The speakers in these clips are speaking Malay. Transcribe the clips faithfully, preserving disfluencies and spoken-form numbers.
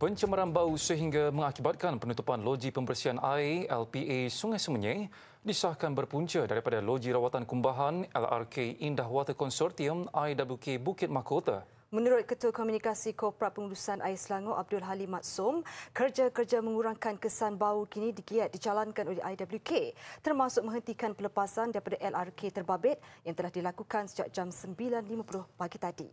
Pencemaran bau sehingga mengakibatkan penutupan loji pembersihan air L P A Sungai Semenyih disahkan berpunca daripada loji rawatan kumbahan L R K Indah Water Consortium I W K Bukit Mahkota. Menurut Ketua Komunikasi Korporat Pengurusan Air Selangor Abdul Halim Maksum, kerja-kerja mengurangkan kesan bau kini digiat dijalankan oleh I W K, termasuk menghentikan pelepasan daripada L R K terbabit yang telah dilakukan sejak jam sembilan lima puluh pagi tadi.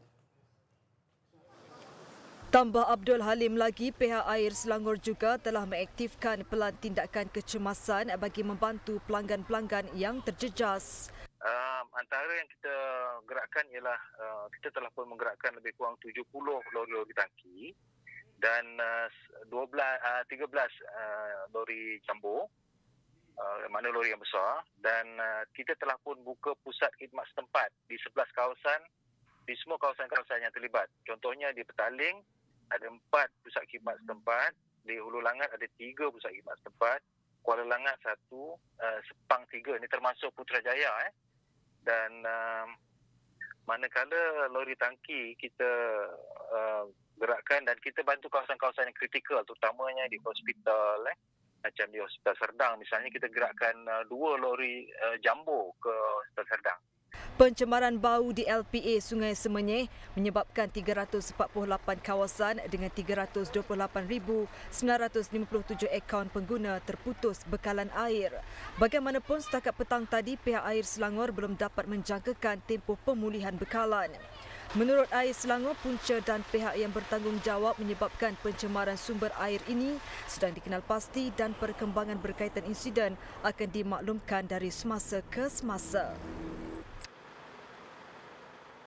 Tambah Abdul Halim lagi, pihak Air Selangor juga telah mengaktifkan pelan tindakan kecemasan bagi membantu pelanggan-pelanggan yang terjejas. Uh, antara yang kita gerakkan ialah uh, kita telah pun menggerakkan lebih kurang tujuh puluh lori-lori tangki dan uh, dua belas, uh, tiga belas uh, lori jumbo, uh, mana lori yang besar, dan uh, kita telah pun buka pusat khidmat setempat di sebelas kawasan, di semua kawasan-kawasan yang terlibat. Contohnya di Petaling ada empat pusat khidmat setempat, di Hulu Langat ada tiga pusat khidmat setempat, Kuala Langat satu, uh, Sepang tiga, ini termasuk Putrajaya eh. Dan uh, manakala lori tangki kita uh, gerakkan dan kita bantu kawasan-kawasan yang kritikal, terutamanya di hospital eh. Macam di Hospital Serdang misalnya, kita gerakkan uh, dua lori uh, jumbo ke Hospital Serdang. Pencemaran bau di L P A Sungai Semenyih menyebabkan tiga ratus empat puluh lapan kawasan dengan tiga ratus dua puluh lapan ribu sembilan ratus lima puluh tujuh akaun pengguna terputus bekalan air. Bagaimanapun, setakat petang tadi, pihak Air Selangor belum dapat menjangkakan tempoh pemulihan bekalan. Menurut Air Selangor, punca dan pihak yang bertanggungjawab menyebabkan pencemaran sumber air ini sedang dikenal pasti dan perkembangan berkaitan insiden akan dimaklumkan dari semasa ke semasa.